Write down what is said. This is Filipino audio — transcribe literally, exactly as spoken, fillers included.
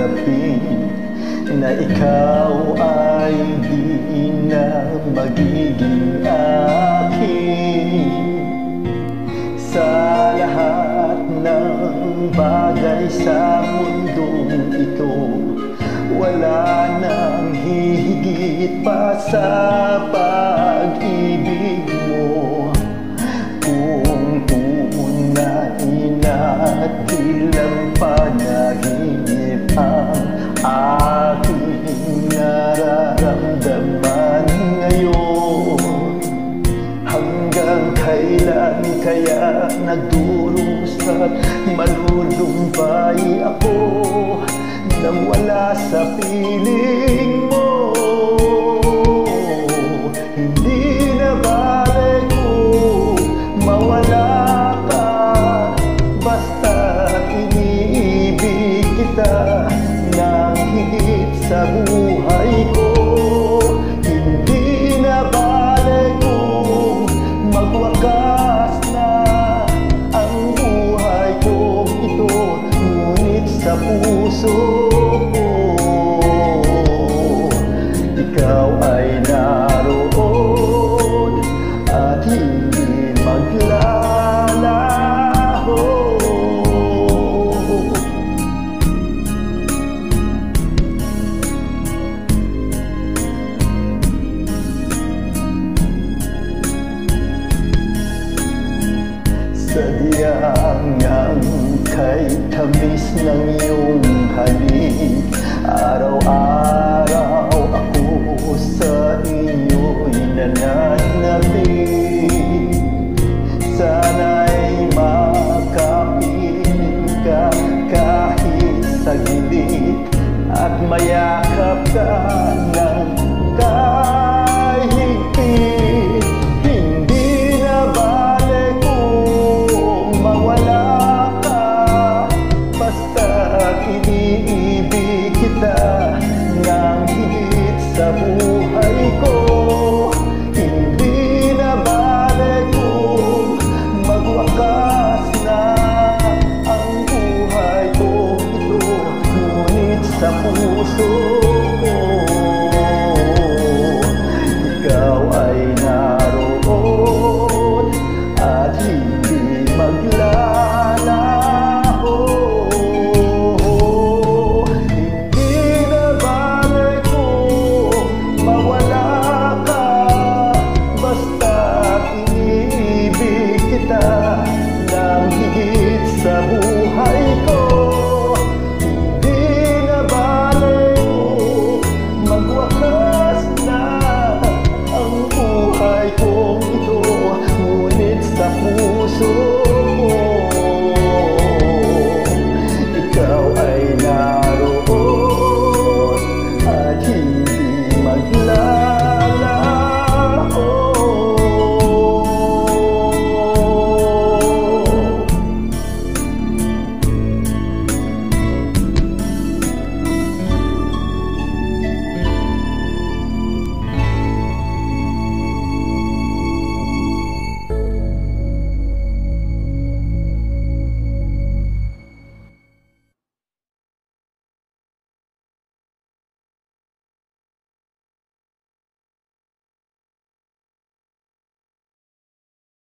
tanggapin na ikaw ay di na magiging akin. Sa lahat ng bagay sa mundong ito, wala nang hihigit pa sa pag-ibig mo. Kung tunay na tilang panaginip ang aking nararamdaman ngayon, hanggang kailan kaya nagdurusa at malulumbay ako nang wala sa piling mo? Hindi na bale kung mawala ka, basta iniibig kita nang higit sa buhay ko. Hindi na bale kung magwakas na ang buhay ko ito, ngunit sa puso ko ikaw ay naroon at hindi maglalaho. Sadyang ang kay tamis ng iyong halik, araw-araw ako sa iyo'y nananapin. Sana'y makapiling ka kahit saglit at mayakap ka ng kahigpit. Hindi na bale kung mawala ka, basta hindi